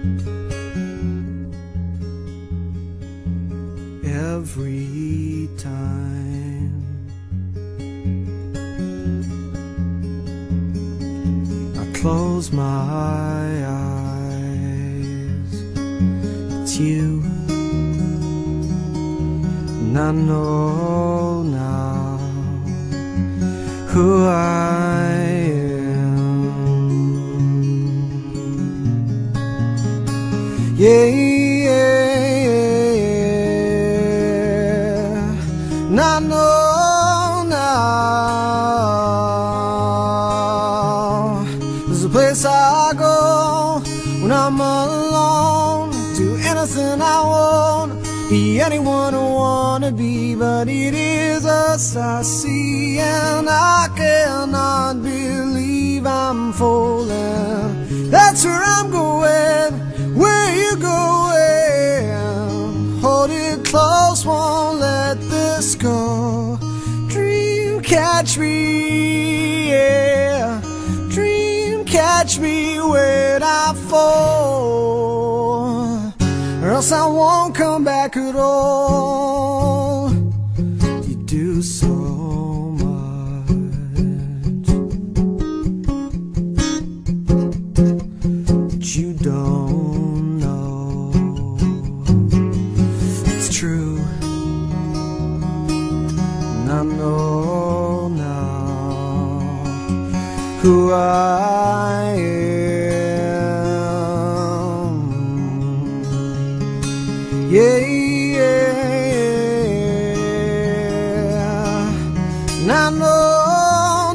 Every time I close my eyes, it's you, and I know now who I am. Yeah, and I know now there's a place I go when I'm alone. Do anything I want, be anyone I wanna be, but it is us I see, and I cannot believe I'm falling. That's where I'm going. Where you going? Hold it close, won't let this go. Dream catch me, yeah. Dream catch me when I fall, or else I won't come back at all. You do so much, but you don't know. It's true, and I know now who I am. Yeah, yeah, and I know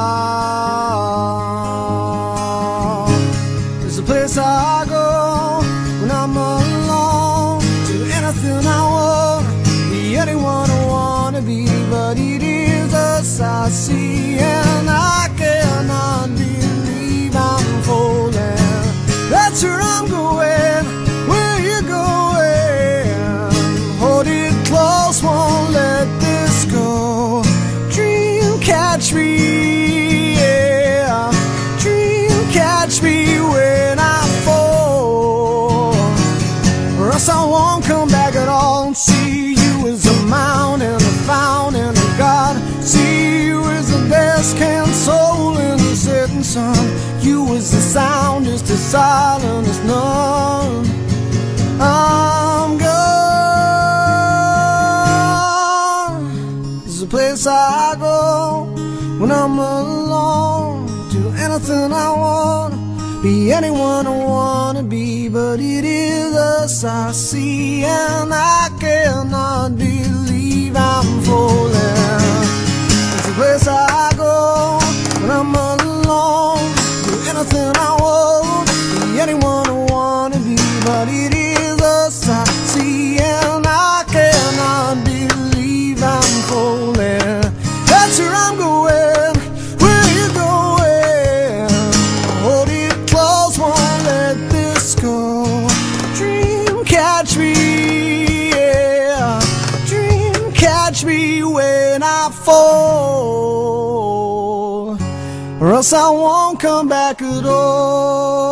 now there's a place I go when I'm alone. Do anything I want, be anyone I wanna be, but it is us I see, and I cannot believe I'm falling. That's where I'm going. Where you going? Hold it close, won't let this go. Dream catch me, yeah. Dream catch me when I fall, or else I won't come back at all. See you as a mountain, a fountain of God. See you as the best can soul in the setting sun. You as the sound, as the silent as none. I'm gone. There's a place I go when I'm alone. Do anything I want, be anyone I wanna be, but it is us I see, and I cannot believe I'm falling. There's a place I go when I'm alone. Do anything I want, be anyone I wanna be, but it is us I see, and I cannot believe I'm falling. That's where I'm going. Where you going? Hold it close, won't let this go. Dream catch me, yeah. Dream catch me when I fall, or else I won't come back at all.